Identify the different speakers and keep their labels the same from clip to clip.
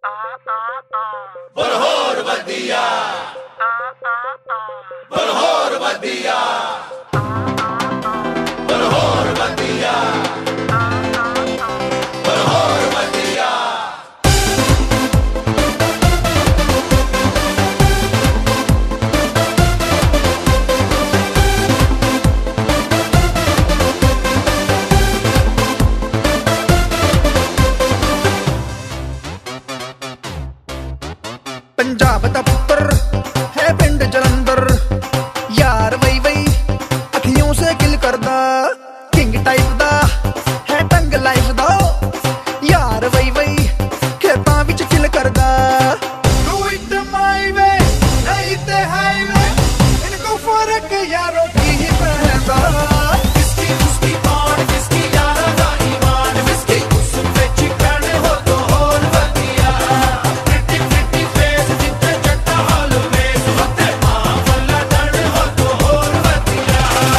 Speaker 1: बरहोर बदिया बरहोर बदिया बरहोर बदिया बरहोर बदिया।
Speaker 2: पंजाब दा पुत्र है पिंड जलंधर, यार वही वही अखियों से किल करदा, किंग टाइप दा है टंग लाइफ दा, यार वही वही खेतां विच चिल करदा। Do it my way नहीं ते हाईवे, इनको फर्क यारों की ही पैदा।
Speaker 1: किसकी उसकी कौन किसकी यारा दा ईमान, किसकी उसम विच कहने हो तो होर बदिया। प्रिटी प्रिटी फेस जिते जट्टा ऑलवेज होते मां वल्ला डर हो तो होर बदिया।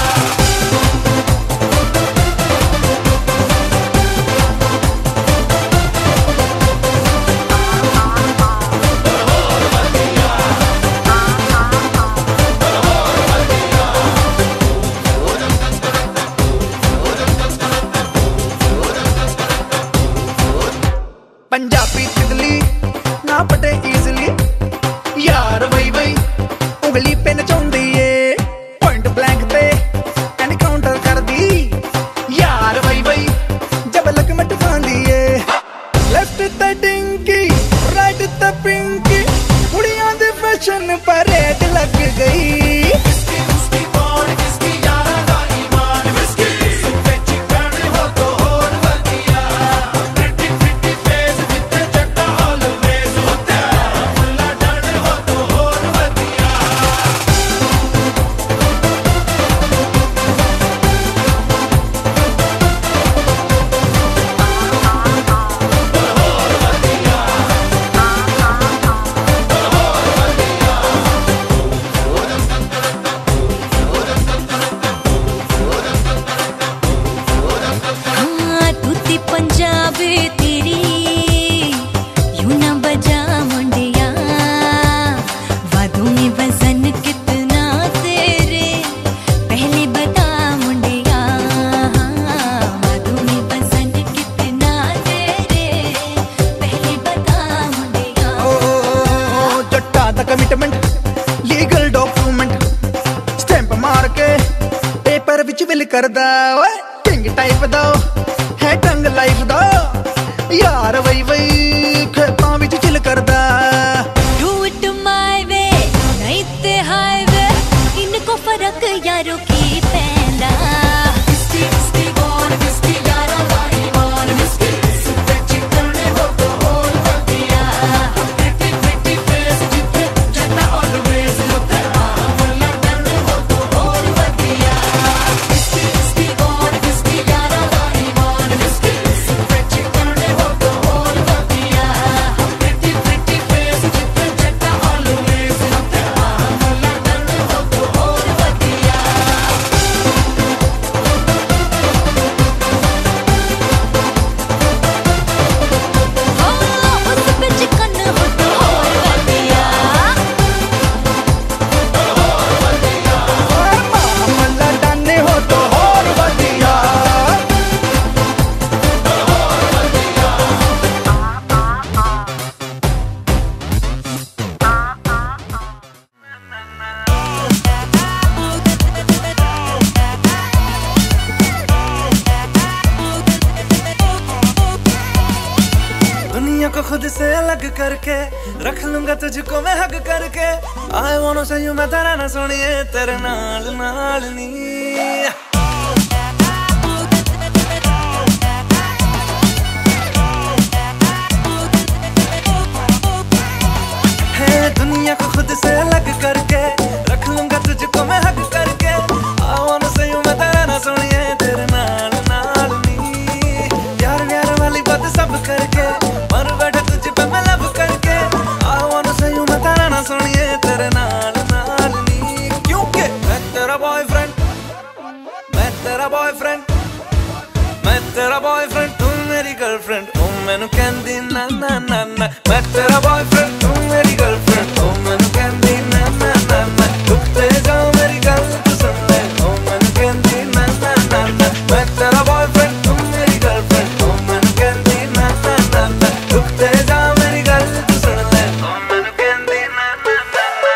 Speaker 2: पंजाबी तितली ना पटे इजली, यार वही वही उंगली पे नचाउंदी ए, पॉइंट ब्लैंक पे एनकाउंटर कर दी, यार वही वही जब लकमट फांदी ए। लेफ्ट ते डिंकी राइट ते पिंकी, कुड़ियां दे फैशन परेड लग गई।
Speaker 1: किसकी उसकी कौन किसकी यारा दा ईमान, किसकी उसम विच कहने हो तो होर बदिया। प्रिटी प्रिटी फेस जिते जट्टा ऑलवेज होते मां वल्ला डर हो तो होर बदिया।
Speaker 3: हाँ तूती पंजाबी तेरी यूं ना बजा मुंडिया, वादों में वजन कितना तेरे पहले बता मुंडिया। वादों में वजन कितना तेरे पहले बता मुंडिया।
Speaker 2: ओ जट्टा दा कमिटमेंट लीगल डॉक्यूमेंट स्टैंप मार के पेपर विच विल करदा, ओए किंग टाइप दा है टंग लाइफ दा, यार वही वही खेतां विच चिल करदा।
Speaker 3: Do it my way नहीं ते हाईवे, इनको फर्क यारों की पैदा।
Speaker 1: किसकी उसकी कौन किसकी यारा दा ईमान, किसकी उसम विच कहने हो तो होर बदिया। प्रिटी प्रिटी फेस जिते जट्टा ऑलवेज होते मां वल्ला डर हो तो होर बदिया। किसकी उसकी कौन किसकी यारा दा ईमान, किसकी उसम विच कहने हो तो होर बदिया। प्रिटी प्रिटी फेस जिते जट्टा ऑलवेज होते मां वल्ला डर हो तो होर बदिया।
Speaker 3: हाँ उस पे चिकन हो तो और बदिया।
Speaker 2: ओए मां मल्ला डाने हो तो होर वधिया।
Speaker 4: दुनिया को खुद से अलग करके रख लूंगा तुझको मैं हक करके। आई वांट से यू मैं तेरा ना सुनिए तेरे नाल नाल नी। है दुनिया को खुद से अलग करके रख लूंगा तुझको मैं हक करके। आई वांट से यू मैं तेरा ना सुनिए तेरे नाल नाल नी। प्यार प्यार वाली बात सब करके मर बैठा तुझ पे मैं लब करके। आई वांट से यू मैं तेरा ना सुनिए तेरे नाल नाल नी। क्योंकि मैं तेरा बॉयफ्रेंड, मैं तेरा बॉयफ्रेंड, मैं तेरा बॉयफ्रेंड, तू मेरी गर्लफ्रेंड ओ मैनू कहंदी ना ना ना ना मैं तेरा बॉयफ्रेंड तू मेरी गर्लफ्रेंड ओ मैनू कहंदी ना ना ना ना रुकते जाओ मेरी गल तू सुन ले ओ मैनू कहंदी ना ना ना ना मैं तेरा बॉयफ्रेंड तू मेरी गर्लफ्रेंड ओ मैनू कहंदी ना ना ना ना रुकते जाओ मेरी गल तू सुन ले ओ मैनू कहंदी ना ना ना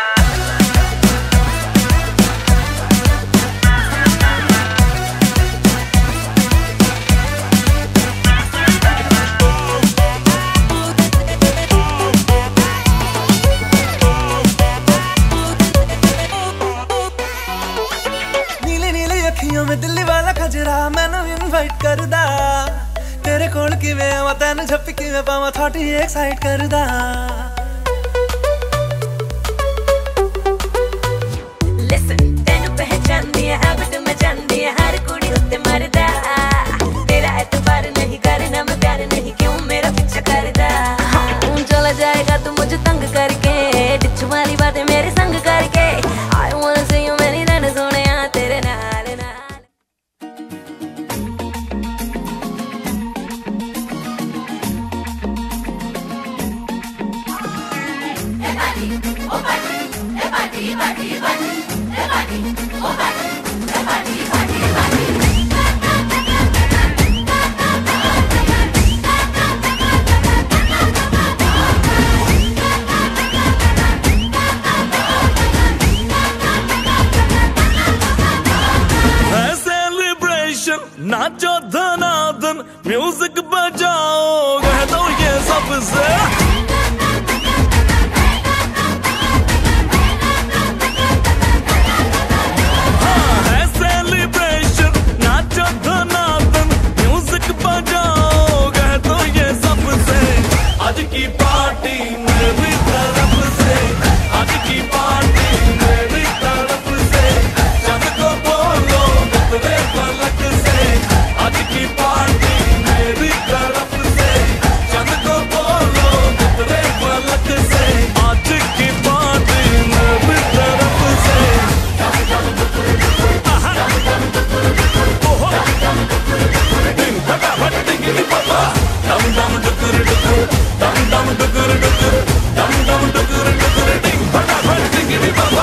Speaker 4: अखियों में दिल्ली वाला खजरा मैनू इनवाइट करदा तेरे कोल किवें आवां तैनू झप्पी किवें पावां थोड़ी एक्साइट करदा
Speaker 3: Listen तैनू पहचानदी है हैबिट में जानदी है हर कुड़ी उत्ते मरदा तेरा एतबार नहीं करना मैं प्यार नहीं क्यों मेरा पीछा करदा चला जाएगा तू मुझे तंग करके डिच वाली बातें मेरे संग करके I wanna see you many times Sonia तेरे नाल
Speaker 4: नाचो धनाधन म्यूजिक बजाओ कह दो ये सबसे हाँ है सेलिब्रेशन नाचो धनाधन म्यूजिक बजाओ कह दो ये सबसे आज की पार्टी मेरी तरफ से आज की पार्टी मेरी तरफ से चंद को बोलो तेरे पलक से आज की पार्टी मेरी तरफ से चंद को बोलो तेरे पलक से आज की पार्टी मेरी तरफ से दिन फटाफट टिंगी पापा दम दम डुकुर डुकुर दम दम डुकुर डुकुर दम दम डुकुर डुकुर दिन फटाफट टिंगी पापा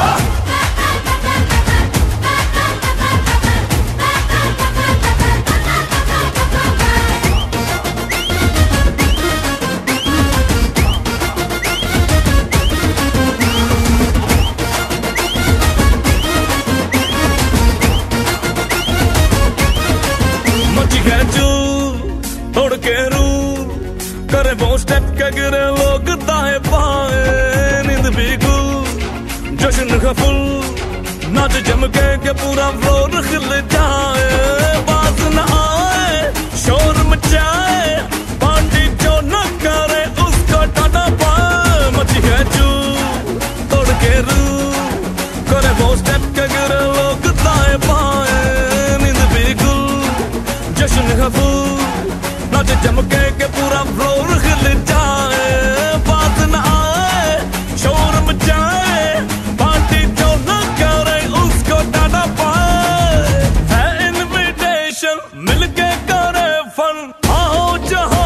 Speaker 4: तोड़ के रूल करे वो स्टेप के गिरे लोग दाएं बाएं नींद भी गुल जश्न का फुल नाच जम के पूरा फ्लोर खिल जाए बात न आए शोर मचाए पार्टी जो न करे उसको टाटा पाए मची है जू तोड़ के रूल करे वो स्टेप के गिरे लोग दाएं बाएं नींद भी गुल जश्न का फुल नाच चमके के पूरा फ्लोर खिल जाए बात न आए शोर मचाए पार्टी जो न करे उसको टाटा पाए है इनविटेशन मिलके करे फन आओ जहां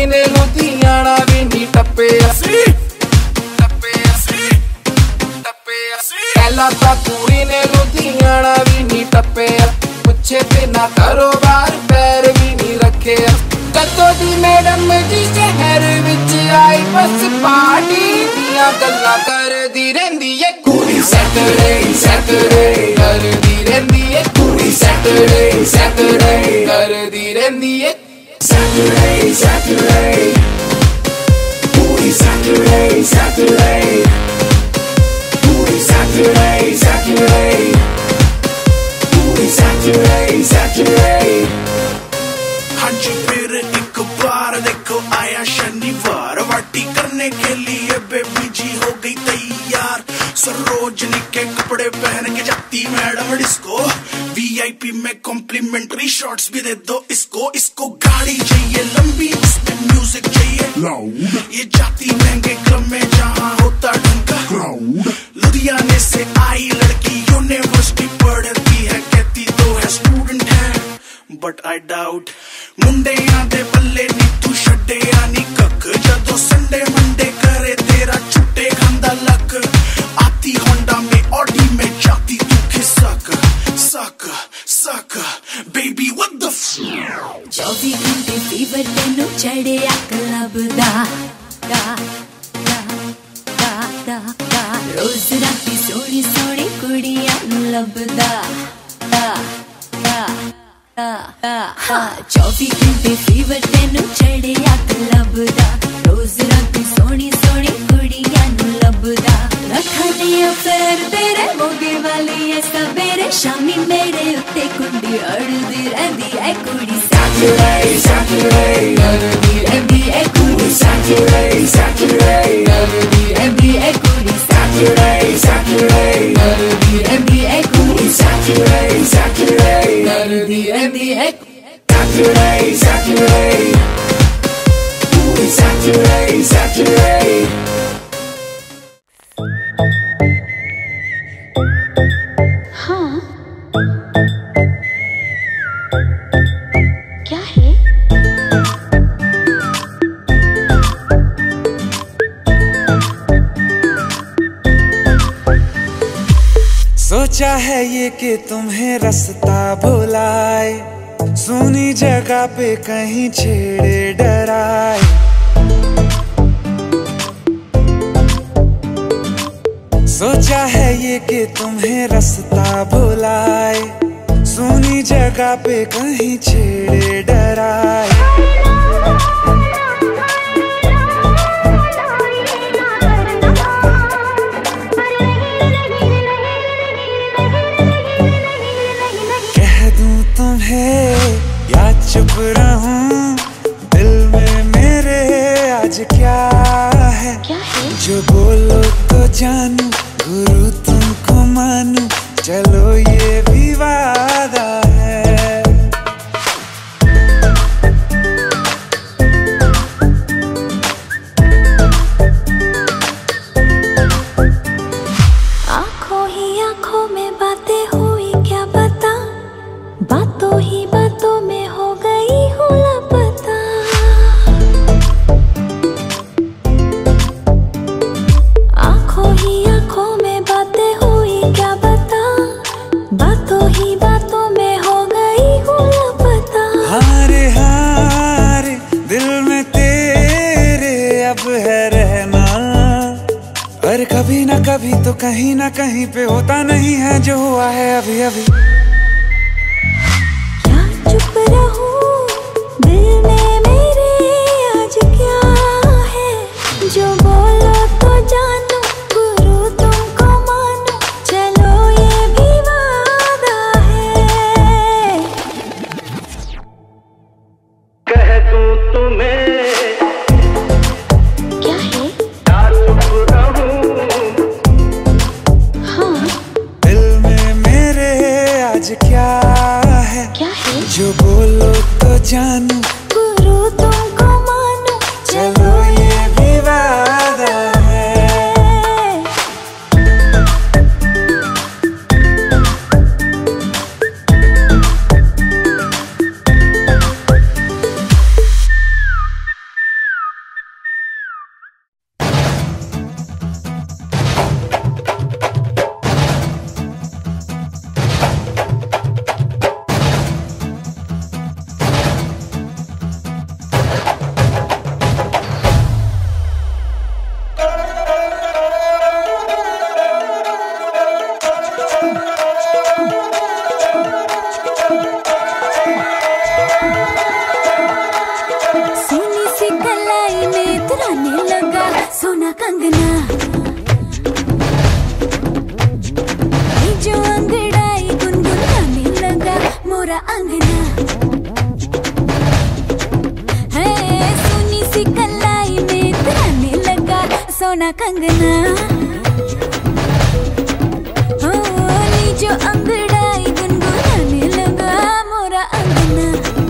Speaker 5: ਕੁੜੀ ਨੇ ਲੁਧਿਆਣਾ ਵੀ ਨੀ ਟੱਪਿਆ ਸੀ ਪਹਿਲਾਂ ਤਾਂ ਕੁੜੀ ਨੇ ਲੁਧਿਆਣਾ ਵੀ ਨੀ ਟੱਪਿਆ ਪੁੱਛੇ ਤੇ ਨਾ ਕਾਰੋਬਾਰ ਪੈਰ ਵੀ ਨੀ ਰੱਖਿਆ ਕਦੋਂ ਦੀ ਮੈਡਮ ਜੀ ਸ਼ਹਿਰ ਵਿੱਚ ਆਈ ਬਸ ਪਾਰਟੀ ਦੀਆਂ ਗੱਲਾਂ ਕਰਦੀ ਰਹਿੰਦੀ ਏ ਕੁੜੀ ਸੈਟਰਡੇ ਸੈਟਰਡੇ ਕਰਦੀ ਰਹਿੰਦੀ ਏ ਕੁੜੀ ਸੈਟਰਡੇ ਸੈਟਰਡੇ ਕਰਦੀ ਰਹਿੰਦੀ ਏ ਸੈਟਰਡੇ ਸੈਟਰਡੇ ਕੁੜੀ ਸੈਟਰਡੇ ਸੈਟਰਡੇ Saturday, Saturday, पूरी Saturday, Saturday.
Speaker 6: हाँ जी फिर एक बार देखो आया शनिवार पार्टी करने के लिए बेबी जी हो गई तैयार सरोजनी के कपड़े पहन के जाती मैडम डिस्को VIP में कॉम्प्लीमेंट्री शॉट्स भी दे दो इसको गाड़ी चाहिए लंबी उसमें म्यूजिक चाहिए लाउड ये जाती महंगे क्लब में जहाँ होता ढंग का क्राउड लुधियाने से आई लड़की यूनिवर्सिटी पढ़ती है कहती तो है स्टूडेंट है बट आई डाउट मुंडियां दे बल्ले नी तू छड्डिया नी कख जदों संडे मंडे करे तेरा छुट्टे खांदा लक आती होंडा में ऑडी में जाती तू खिसक सक सक बेबी व्हाट द
Speaker 3: 24 घंटे फीवर तेनू चढ़िया क्लब दा रोज राती सोनी सोनी कुड़ियां नू लभदा 24 घंटे फीवर तेनू चढ़िया क्लब दा रोज राती सोनी सोनी कुड़ियां नू लभदा रखनी अफेयर तेरे मोगे वाली है सवेरे शामी मेरे उत्ते कुंडी अड़दी रहंदी है कुड़ी
Speaker 5: Saturday, Saturday, करदी रहंदी है कुड़ी Saturday, Saturday, करदी रहंदी है कुड़ी Saturday, Saturday, करदी रहंदी है कुड़ी Saturday, Saturday, करदी रहंदी है Saturday, Saturday, कुड़ी Saturday, Saturday.
Speaker 7: हाँ क्या है
Speaker 4: सोचा है ये कि तुम्हें रास्ता भुलाए सुनी जगह पे कहीं छेड़े डराए सोचा है ये कि तुम्हें रास्ता भुलाए सुनी जगह पे कहीं छेड़े डराए कह दूं तुम्हें या चुप रहूं दिल में मेरे आज क्या है जो बोलो तो जानू गुरु तुमको मानू चलो ये भी वादा है
Speaker 7: आंखों ही आंखों में बातें हुई क्या बता बातों ही बातों में हो गई हूँ लापता आंखों ही आंखों में बातें हुई क्या बता बातों ही बातों में हो गई हूँ लापता
Speaker 4: हारे हारे दिल में तेरे अब है रहना पर कभी ना कभी तो कहीं ना कहीं पे होता नहीं है जो हुआ है अभी अभी
Speaker 7: क्या चुप रहूं दिल में मेरे आज क्या है जो बोलो तो जानू गुरु तुमको मानू चलो ये भी वादा है
Speaker 6: कह दूं तुम्हें
Speaker 7: क्या है
Speaker 6: या चुप रहूं
Speaker 7: हाँ
Speaker 4: दिल में मेरे आज क्या है जो बोलो तो जानू
Speaker 7: गुरु तुमको मानू
Speaker 4: चलो ये भी वादा है
Speaker 7: ना कंगना हो नीचो अंगड़ाई गुनगुनाने लगा मोरा अंगना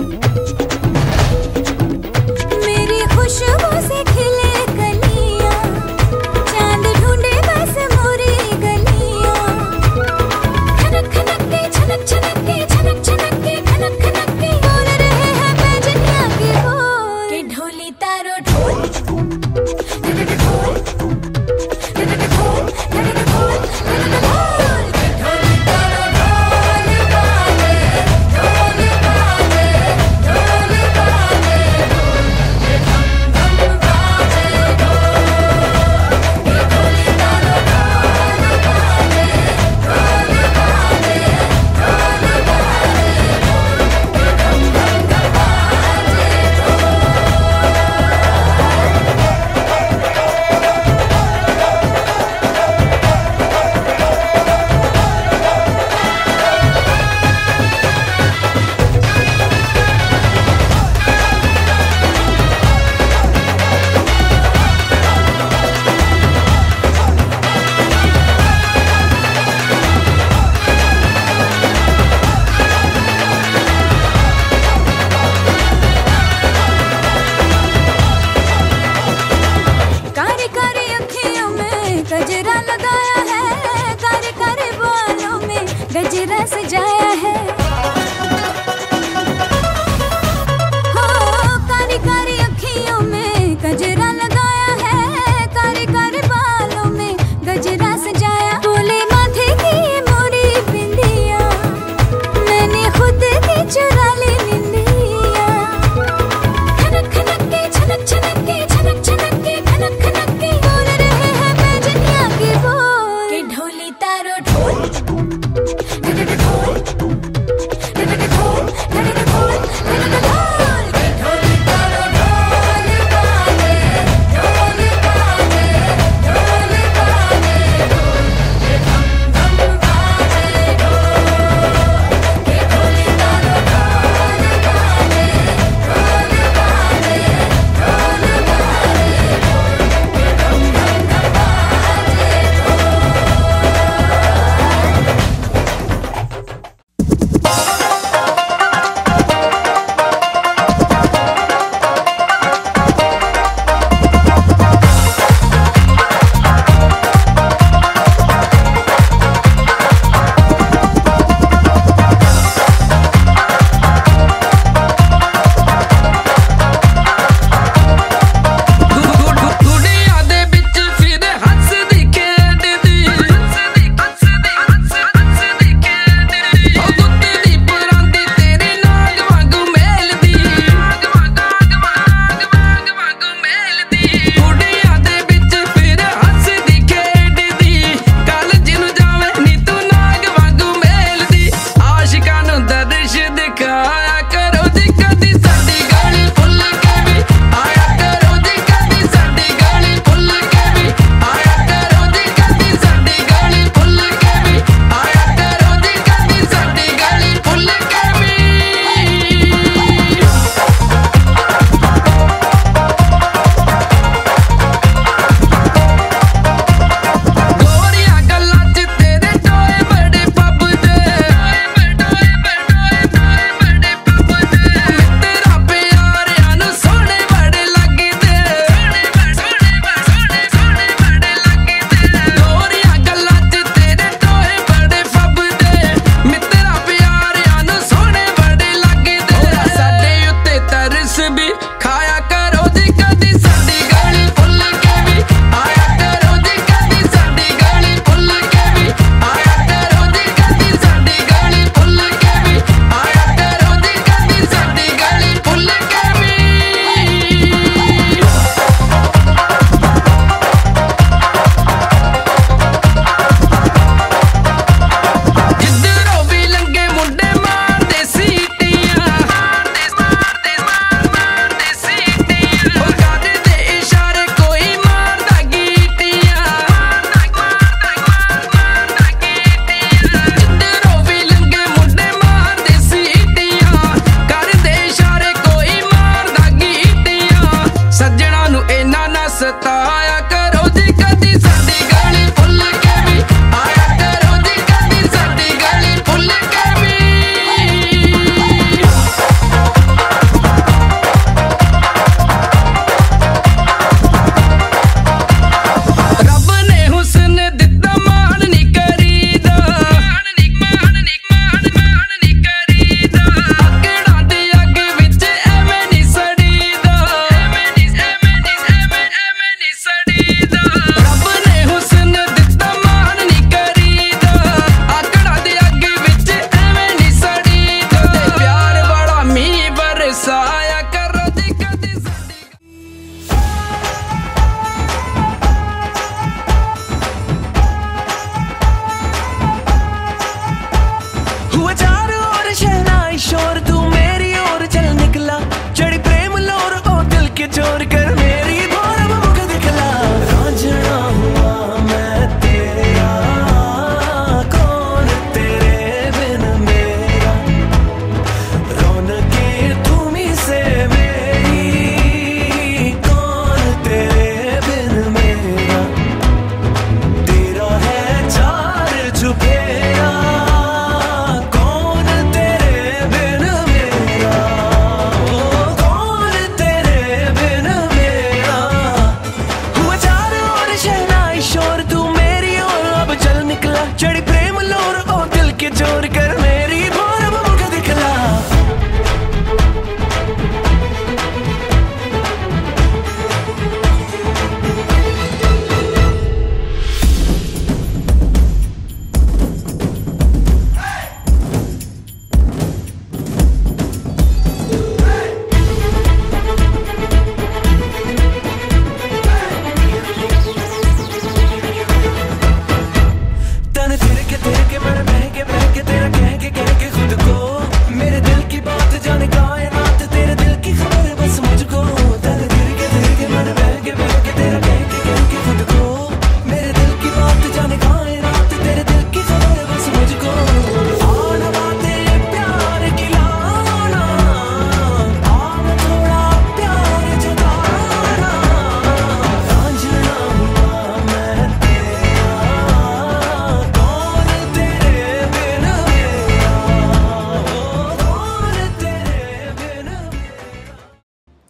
Speaker 7: मेरी खुशबू से खिले कलियां चांद ढूंढे बस मोरी गलियां खनक खनक के छनक छनक के छनक छनक के खनक खनक के बोल रहे हैं पैजनिया के बोल के ढोली तारो ढोल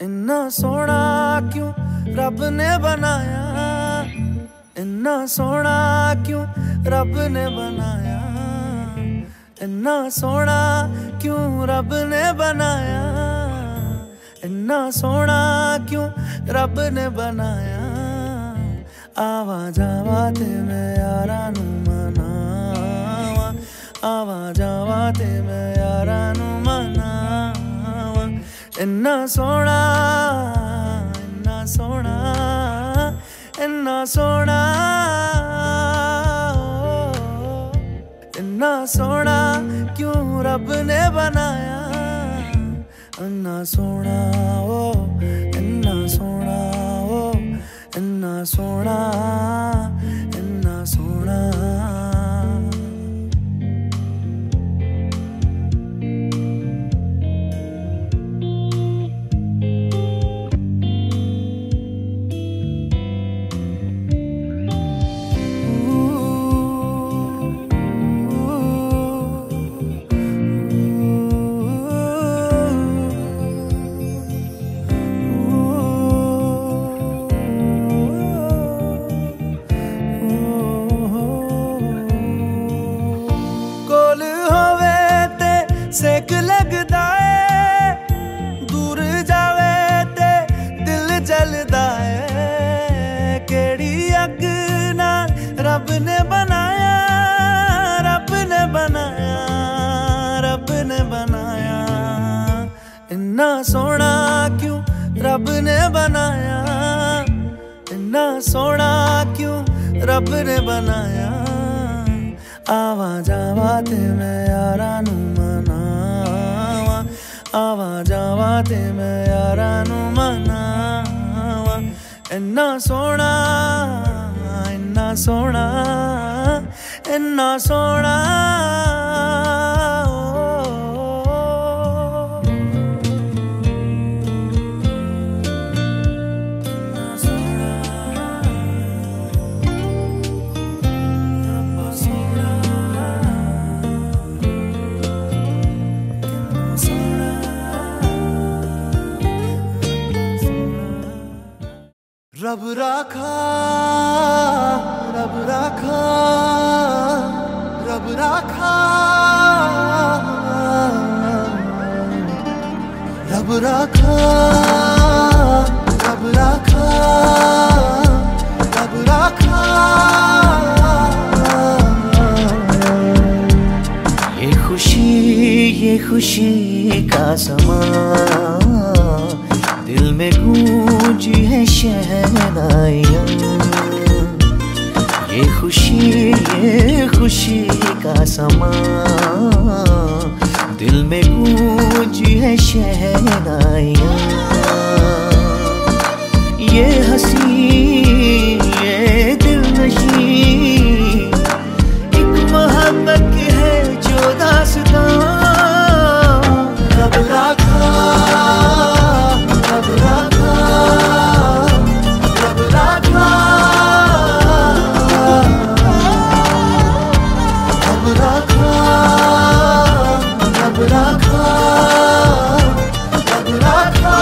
Speaker 4: इन्ना सोना क्यों रब ने बनाया, इन्ना सोना क्यों रब ने बनाया, इन्ना सोना क्यों रब ने बनाया, इन्ना सोना क्यों रब ने बनाया। आवा जावा ते मैं यारा नू मनावा, आवा जावा ते मैं यारा नू मनावा। इन्ना सोना, इन्ना सोना, इन्ना सोना, इन्ना सोना क्यों रब ने बनाया। इन्ना सोना ओ, इन्ना सोना ओ, इन्ना सोना, इन्ना सोना। सेक लगदा है, दूर जावे ते दिल जलदा है। केड़ी अग ना रब ने बनाया, रब ने बनाया, रब ने बनाया। इन्ना सोना क्यों रब ने बनाया, इन्ना सोना क्यों रब ने बनाया। आवा जावा ते मैं यारा नू मनावा, आवा जावा ते मैं यारा नू मनावा। इन्ना सोना, इन्ना सोना, इन्ना सोना। रब राखा, रब राखा, रब राखा, रब राखा, रब राखा, रब राखा। ये खुशी का समा, दिल में गूंजी है शहनाइयाँ। ये खुशी का समा, दिल में गूंजी है शहनाइयाँ। ये हंसी, ये दिल नशीं, एक मोहब्बत है जो दास्तां। रब राखा, रब राखा, रब राखा, रब राखा, रब राखा, रब राखा।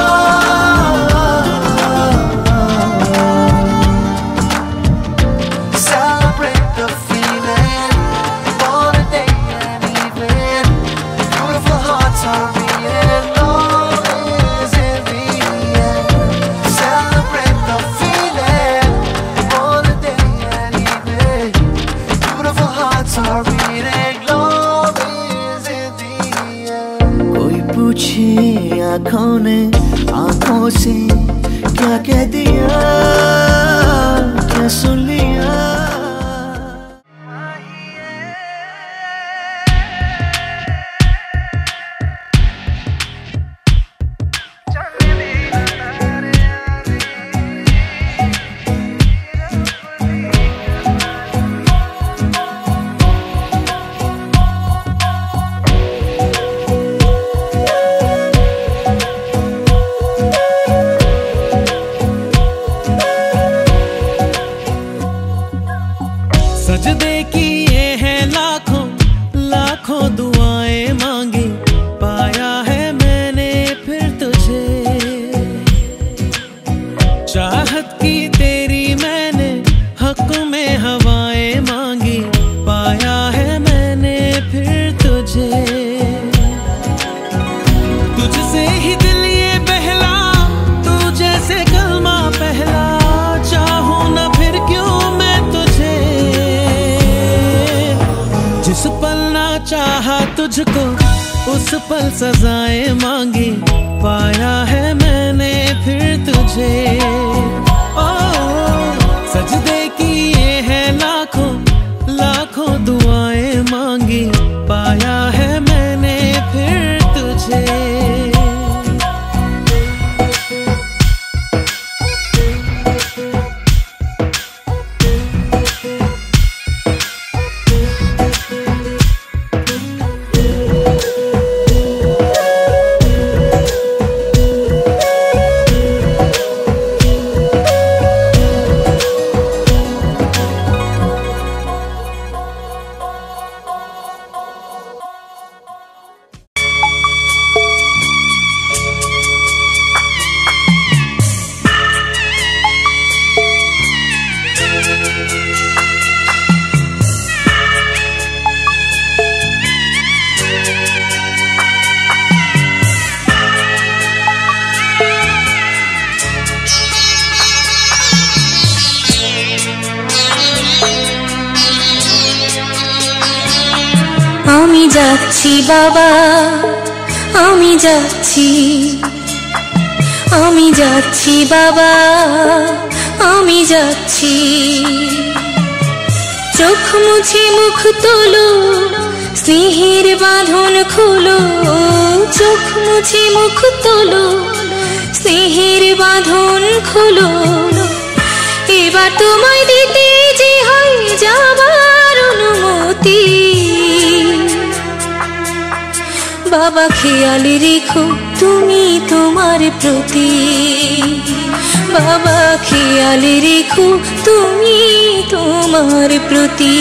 Speaker 4: Celebrate the feeling, born a day and evening. Beautiful hearts are beating, love is in the air. Celebrate the feeling, born a day and evening. Beautiful hearts are beating, love is in the air. कोई पूछे आँखों ने आँखों से क्या कह दिया, क्या सुन लिया। तुझको उस पल सजाएं मांगी, पाया है मैंने फिर तुझे। ओ सजदे किए हैं लाखों लाखों दुआएं मांगी, पाया है मैंने फिर तुझे।
Speaker 7: আমি যাচ্ছি বাবা, আমি যাচ্ছি, আমি যাচ্ছি বাবা, আমি যাচ্ছি। চোখ মুছে মুখ তোলো, স্নেহের বাঁধন খোলো। চোখ মুছে মুখ তোলো, স্নেহের বাঁধন খোলো। এবার তোমায় দিতে যে হয় যাবার অনুমতি। বাবা খেয়াল রেখো তুমি তোমার প্রতি, বাবা খেয়াল রেখো তুমি তোমার প্রতি।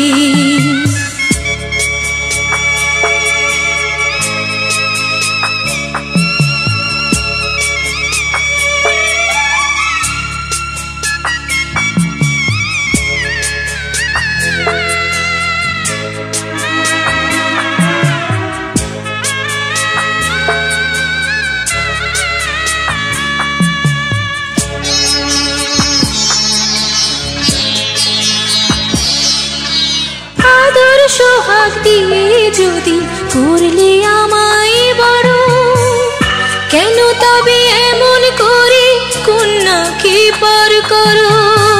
Speaker 7: সোহাগ দিয়ে যদি করলে আমায় বড়, কেন তবে এমন করে কন্যাকে পর করো।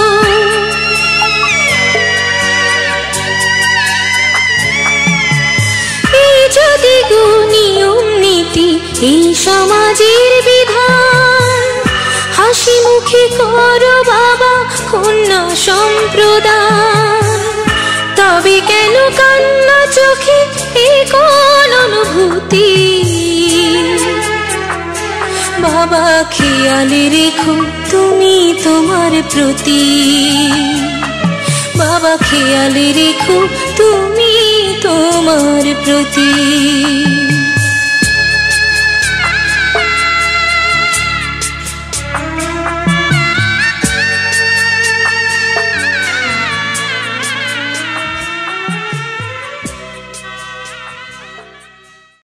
Speaker 7: এই যদি গো নিয়ম নীতি, এই সমাজের বিধান, হাসি মুখে করো বাবা কন্যা সম্প্রদান। তবে কেন কান্না চোখে এ কোন অনুভূতি। বাবা খেয়াল রেখো তুমি তোমার প্রতি, বাবা খেয়াল রেখো তুমি তোমার প্রতি।